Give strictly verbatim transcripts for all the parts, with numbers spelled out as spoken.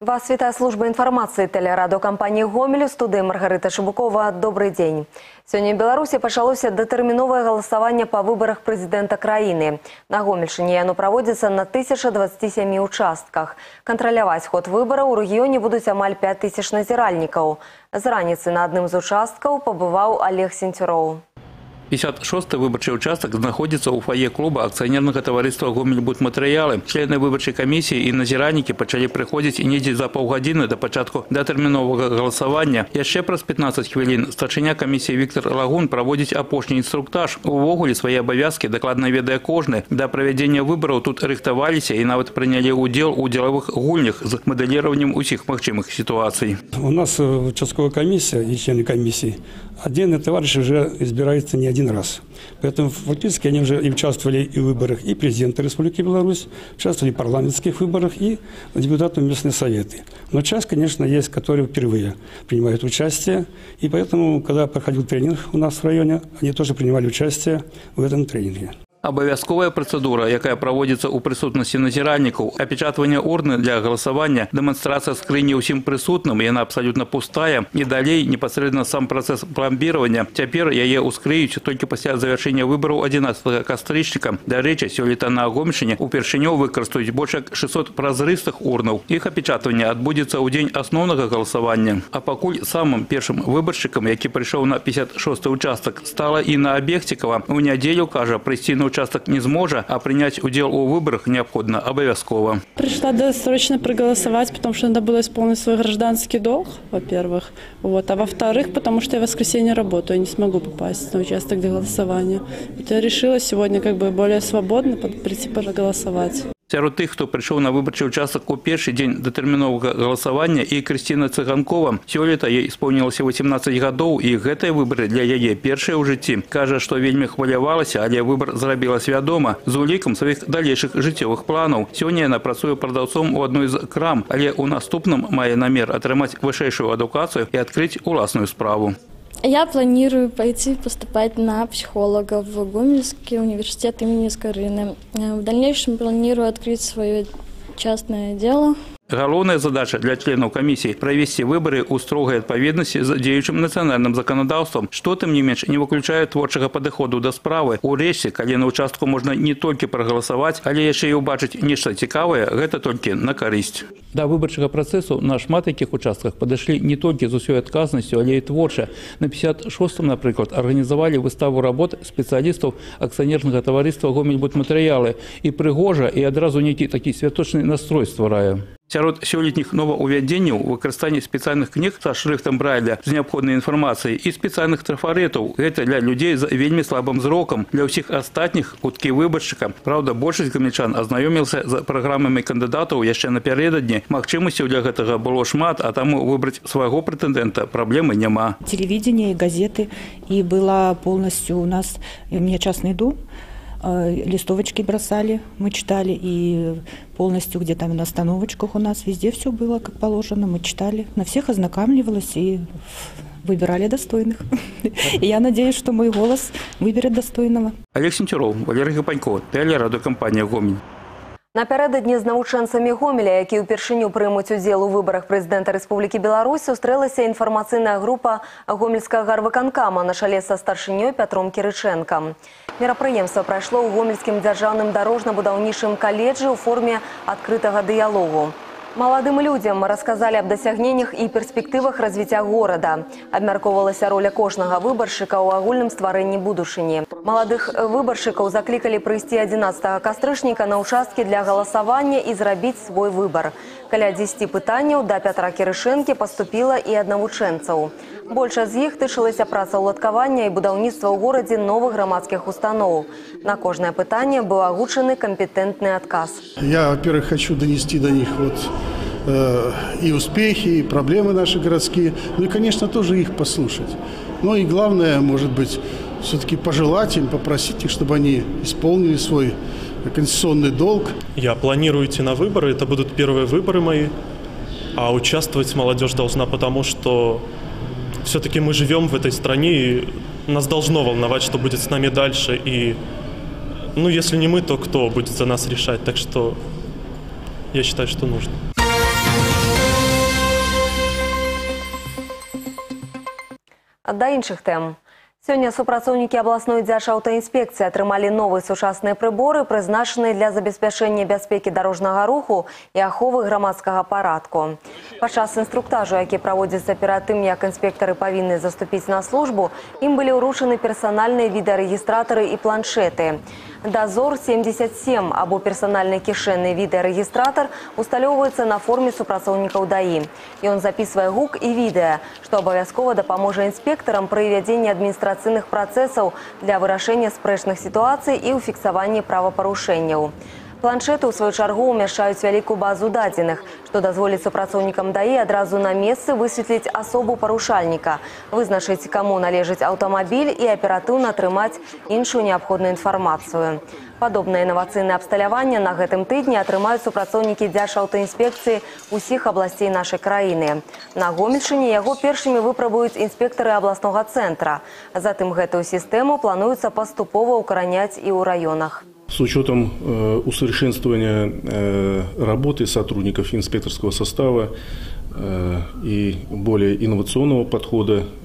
Вас вітає служба інформації телерадіокомпанії «Гомель», у студії Маргарита Шибукова. Добрий день. Сьогодні в Білорусі почалося датэрміновае галасаванне па выбарах прэзідэнта краіны. На Гомельшыне яно праводзіцца на тысяча двадцати семи участках. Кантраляваць ход выбараў у рэгіёне будуць амаль пять тысяч назіральнікаў. З раніцы на адным з участкаў пабываў Олег Сенцюроў. пятьдесят шестой выборчий участок находится у фойе клуба акционерного товариства «Гомельбудматериалы». Члены выборчей комиссии и назиранники почали приходить и недели за полгодины до початку датэрміновага голосования. Еще праз пятнадцать хвилин старшыня комиссии Виктор Лагун проводить апошний инструктаж. Увогуле свои обовязки докладно ведая кожны. До проведения выборов тут рыхтовались и нават приняли удел у деловых гульнях с моделированием усіх магчымых ситуаций. У нас участковая комиссия и члены комиссии отдельные товарищи уже избираются не один раз. Поэтому фактически они уже и участвовали и в выборах и президента Республики Беларусь, участвовали в парламентских выборах и депутаты в местные советы. Но часть, конечно, есть, которые впервые принимают участие. И поэтому, когда проходил тренинг у нас в районе, они тоже принимали участие в этом тренинге. Абавязковая процедура, якая проводится у присутности назиральников, опечатывание урны для голосования, демонстрация скрыни усім присутным, и она абсолютно пустая, и далее непосредственно сам процесс пломбирования. Теперь яе ускрыюць только после завершения выборов одиннадцатого кастрычника. До речи, сёлета на Гомельшыне упершыню выкарыстаюць больше шестисот празрыстых урнаў. Их опечатывание отбудется у день основного голосования. А покуль самым первым выборщиком, який пришел на пятьдесят шестой участок, стала Инна Обехтикова. У неделю, кажа, прийти на участок не сможет, а принять удел у выборах необходимо обовязково. Пришла досрочно проголосовать, потому что надо было исполнить свой гражданский долг, во-первых. Вот. А во-вторых, потому что я в воскресенье работаю, я не смогу попасть на участок для голосования. Вот я решила сегодня как бы более свободно прийти проголосовать. Сярод тых, хто прийшов на виборчий участок у перший день датэрміновага голосования, и Кристина Цыганкова. Сёлета ей исполнилось восемнадцать годов, и гэтыя выборы для яе першыя ў жыцці. Кажа, што вельмі хвалявалася, але выбор зрабіла свядома, з улікам сваіх далейшых жыццёвых планаў. Сёння яна працуе прадаўцом у адной з крам, але ў наступным мае намер атрымаць вышэйшую адукацыю и открыть уласную справу. Я планирую пойти поступать на психолога в Гомельский университет имени Скорыны. В дальнейшем планирую открыть свое частное дело. Главная задача для членов комиссии – провести выборы у строгой отповедности с действующим национальным законодательством, что, тем не меньше, не выключает творчего подхода до справы. У речи, когда на участку можно не только проголосовать, але еще и убачить нечто цікавое, это только на користь. До выборчего процессу на шмат таких участках подошли не только с усей отказностью, але и творче. На пятьдесят шестом, например, организовали выставу работ специалистов акционерного товариства «Гомельбудматериалы». И пригожа, и одразу некий такий святочный настрой створяє. Сярод сёлетніх новаўвядзенняў выкарыстанне спецыяльных кніг са шрыфтам Брайля з неабходнай інфармацыяй і спецыяльных трафарэтаў. Гэта для людзей з вельмі слабым зрокам. Для ўсіх астатніх хуткі выбаршчыка. Праўда, большасць гомельчан азнаёмілася з праграмамі кандыдатаў яшчэ напярэдадні. Магчымасцяў для гэтага было шмат, а таму выбраць свайго прэтэндэнта праблемы няма. Телевидение, газеты, и было полностью у нас, у меня частный дом. Листовочки бросали, мы читали, и полностью где-то на остановочках у нас везде все было как положено, мы читали, на всех ознакомливалась и выбирали достойных. И я надеюсь, что мой голос выберет достойного. Олег Сенцюроў, Валерий Гапанько, телерадиокомпания «Гомель». Напярэдадні з навучэнцамі Гомеля, які ўпершыню прымуць удзел у выбарах прэзідэнта Рэспублікі Беларусь, сустрэлася інфармацыйная група Гомельскага гарвыканкама на чале са старшынёй Пятром Кірычэнкам. Мерапрыемства прайшло ў Гомельскім дзяржаўным дарожна-будаўнічым каледжы ў форме адкрытага дыялогу. Маладым людзям расказалі аб дасягненнях і перспектывах развіцця горада. Абмяркоўвалася роля кожнага выбаршчыка ў агульным стварэнні будучыні. Маладых выбаршчыкаў заклікалі прыйсці адзінаццатага кастрычніка на ўчасткі для галасавання і зрабіць свой выбар. Каля дзесяці пытанняў да Пятра Кірычэнкі паступіла і ад навучэнцаў. Большасць з іх тычылася працаўладкавання і будаўніцтва ў горадзе новых грамадскіх устаноў. На кожнае пытанне быў агучаны кампетентны адказ. Я, во-первых, хочу донести до них вот э, и успехи, и проблемы наши городские, ну и, конечно, тоже их послушать. Ну и главное, может быть, все-таки пожелать им, попросить их, чтобы они исполнили свой конституционный долг. Я планирую идти на выборы, это будут первые выборы мои, а участвовать молодежь должна, потому что все-таки мы живем в этой стране, и нас должно волновать, что будет с нами дальше. И, ну, если не мы, то кто будет за нас решать? Так что я считаю, что нужно. Да іншых тэм. Сёння супрацоўнікі абласной дзяржаўтаінспекцыі атрымалі новыя сучасныя прыборы, прызначаныя для забеспячэння бяспекі дарожнага руху і аховы грамадскага парадку. Падчас інструктажу, які праводзіцца перад тым, як інспектары павінны заступіць на службу, ім былі ўручаны персанальныя відэарэгістратары і планшеты. Дазор семьдесят семь або персональный кишенный видеорегистратор усталёўваецца на форме супрацоўнікаў ДАИ. Ён записывае гук і відэа, што абавязкова дапаможа інспектарам пры вядзенні адміністрацыйных працэсаў для вырашэння спрэчных сітуацый і ў фіксаванні правапарушэнняў. Планшеты, у свою чаргу, умяшчаюць вялікую базу дадзеных, што дазволіць супрацоўнікам ДАИ адразу на месцы высветліць асобу парушальніка, вызначыць, каму належыць аўтамабіль і аператыўна атрымаць іншую неабходную інфармацыю. Падобнае інавацыйнае абсталяванне на гэтым тыдні атрымаюць супрацоўнікі дзяржаўтаінспекцыі ўсіх абласцей нашай краіны. На Гомельшчыне яго першымі выпрабуюць інспектары абласнога цэнтра. Затым гэтую сістэму плануецца паступова ўкараняць і ў раёнах. С учетом э, усовершенствования э, работы сотрудников инспекторского состава э, и более инновационного подхода э,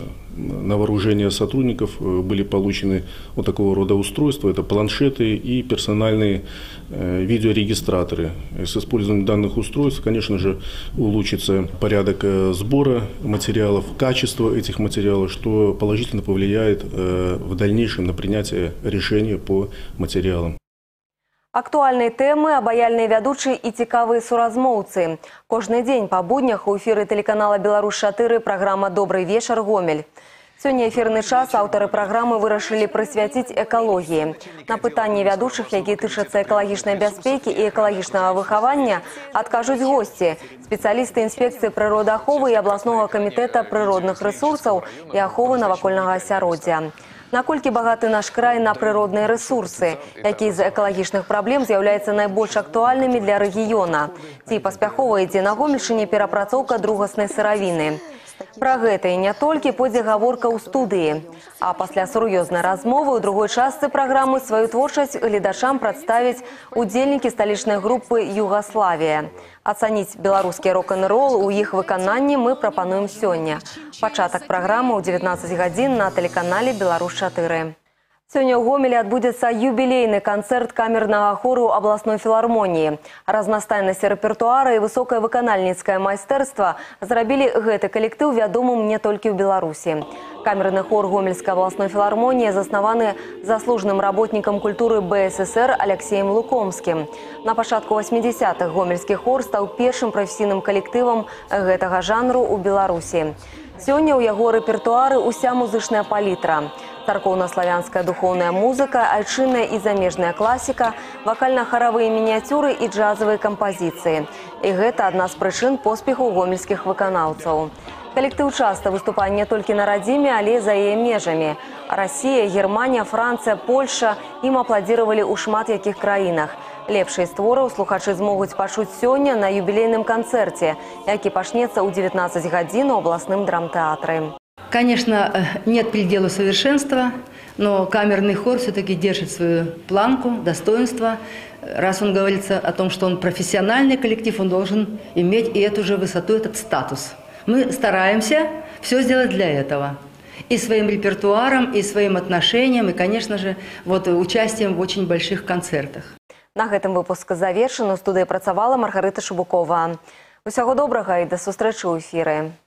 на вооружение сотрудников э, были получены вот такого рода устройства. Это планшеты и персональные э, видеорегистраторы. С использованием данных устройств, конечно же, улучшится порядок э, сбора материалов, качество этих материалов, что положительно повлияет э, в дальнейшем на принятие решения по материалам. Актуальныя тэмы, абаяльныя вядучыя і цікавыя суразмоўцы. Кожны дзень па буднях у эфіры тэлеканала «Беларусь чатыры» праграма «Добрый вечар, Гомель». Сёння эфірны час аўтары праграмы вырашылі прысвяціць экалогіі. На пытанні вядучых, якія тычацца экалагічнай бяспекі і экалагічнага выхавання, адкажуць госці, спецыялісты інспекцыі прыродааховы і абласнога камітэта прыродных рэсурсаў і аховы навакольнага асяроддзя. Наколькі багаты наш край на прыродныя рэсурсы, якія з экалагічных праблем з'яўляюцца найбольш актуальнымі для рэгіёна? Ці паспяхова ідзе на Гомельшчыне перапрацоўка другаснай сыравіны? Пра гэта і не толькі пойдзе гаворка ў студыі. А пасля сур'ёзнай размовы ў другой частцы праграмы сваю творчасць гледачам прадставяць удзельнікі сталічнай групы «Югаславія». Ацаніць беларускі рок-н-рол у іх выкананні мы прапануем сёння. Пачатак праграмы ў дзевятнаццаць гадзін на тэлеканале «Беларусь чатыры». Сёння ў Гомелі адбудзецца юбілейны канцэрт камернага хору абласной філармоніі. Разнастайнасць рэпертуара і высокае выканальніцкае майстэрства зрабілі гэты калектыў вядомым не толькі ў Беларусі. Камерны хор Гомельскай абласной філармоніі заснаваны заслужаным работнікам культуры Бэ Эс Эс Эр Алексеем Лукомскім. На пачатку васьмідзесятых гомельскі хор стаў першым прафесійным калектывам гэтага жанру ў Беларусі. Сёння ў яго рэпертуары ўся музычная палітра. Царкоўна-славянская духоўная музыка, айчынная і замежная класіка, вакальна-харавыя мініяцюры і джазавыя кампазіцыі. І гэта адна з прычын поспеху гомельскіх выканаўцаў. Калектыў часта выступае не толькі на радзіме, але за яе межамі. Расія, Германія, Францыя, Польша ім апладзіравалі ў шмат якіх краінах. Лепшыя створаў слухачы змогуць пачуць сёння на юбілейным канцэрце, які пачнецца ў дзевятнаццаць гадзін у абласным драмтэатры. Конечно, нет предела совершенства, но камерный хор все-таки держит свою планку, достоинство. Раз он говорится о том, что он профессиональный коллектив, он должен иметь и эту же высоту, этот статус. Мы стараемся все сделать для этого. И своим репертуаром, и своим отношением, и, конечно же, вот, участием в очень больших концертах. На гэтым выпуск завершаны. У студыі працавала Маргарыта Шубукова. Усяго добрага і да сустрэчы ў эфіры.